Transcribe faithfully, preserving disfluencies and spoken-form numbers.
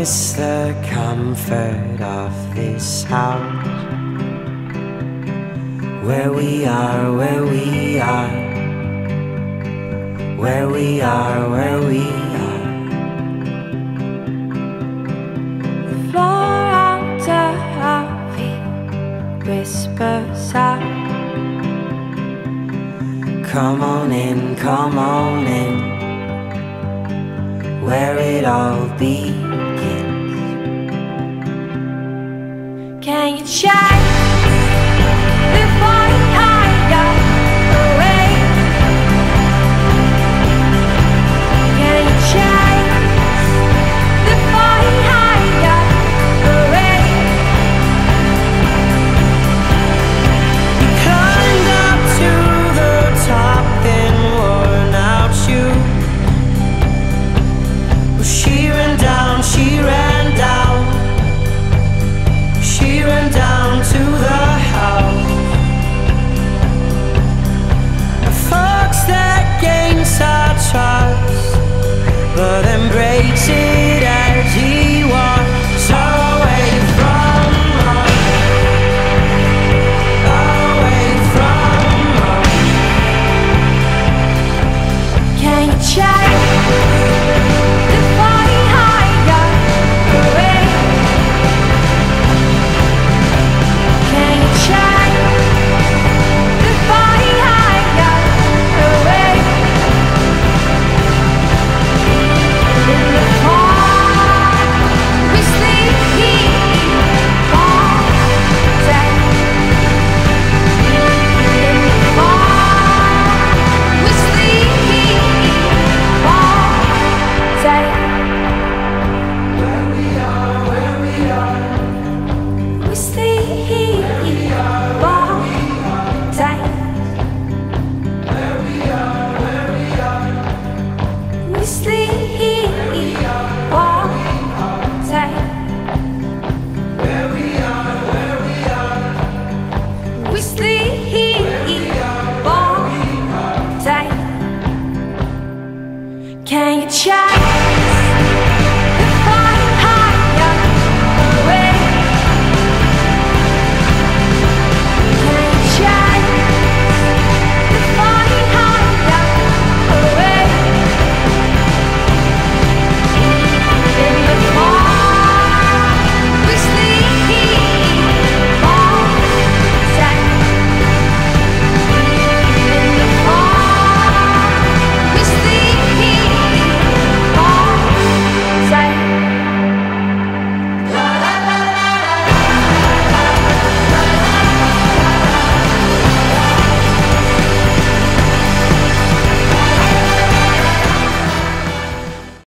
miss the comfort of this house, where we are, where we are, where we are, where we are. The floor under our feet whispers out, come on in, come on in, where it all begins. Can you check the fire higher away? Can you check the fire higher away? You climbed up to the top in worn out shoes. She ran down, she ran down, she ran down to the house. A fox that gains our trust, but then breaks it.